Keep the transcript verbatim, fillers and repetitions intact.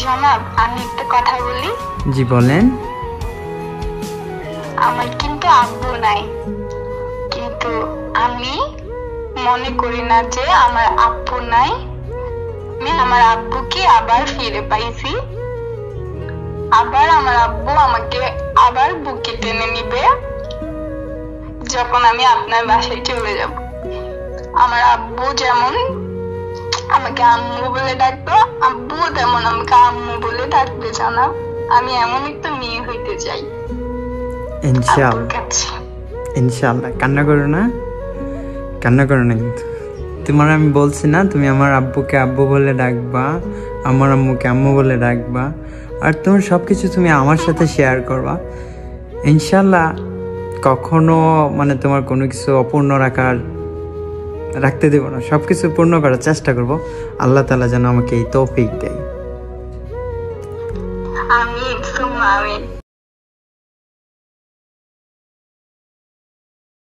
জনাব, আমি একটা কথা বলি। জি বলেন। আমার কিন্তু আব্বু নাই, কিন্তু আমি মনে করি না যে আমার আব্বু নাই। আমি আমার আব্বুকে আবার ফিরে পাইছি। আবার আমার আব্বু আমাকে আবার বুকে টেনে নিবে যখন আমি আপনার বাসায় চলে যাব। আমার আব্বু যেমন আমাকে আম্মু বলে ডাকতো, আব্বু তেমন আমাকে আম্মু বলে ডাকবে। জানাব, আমি এমন একটা মেয়ে হইতে চাই ইনশাআল্লাহ। ইনশাআল্লাহ, কান্না করো না, কান্না করো না। কিন্তু তোমার আমি বলছি না, তুমি আমার আব্বুকে আব্বু বলে ডাকবা, আমার আম্মুকে আম্মু বলে ডাকবা, আর তোমার সব কিছু তুমি আমার সাথে শেয়ার করবা। ইনশাআল্লাহ কখনো মানে তোমার কোনো কিছু অপূর্ণ রাখার রাখতে দেবো না, সব কিছু পূর্ণ করার চেষ্টা করব। আল্লাহ তাআলা যেন আমাকে এই তৌফিক দেয়। আমিন সুম্মা আমিন।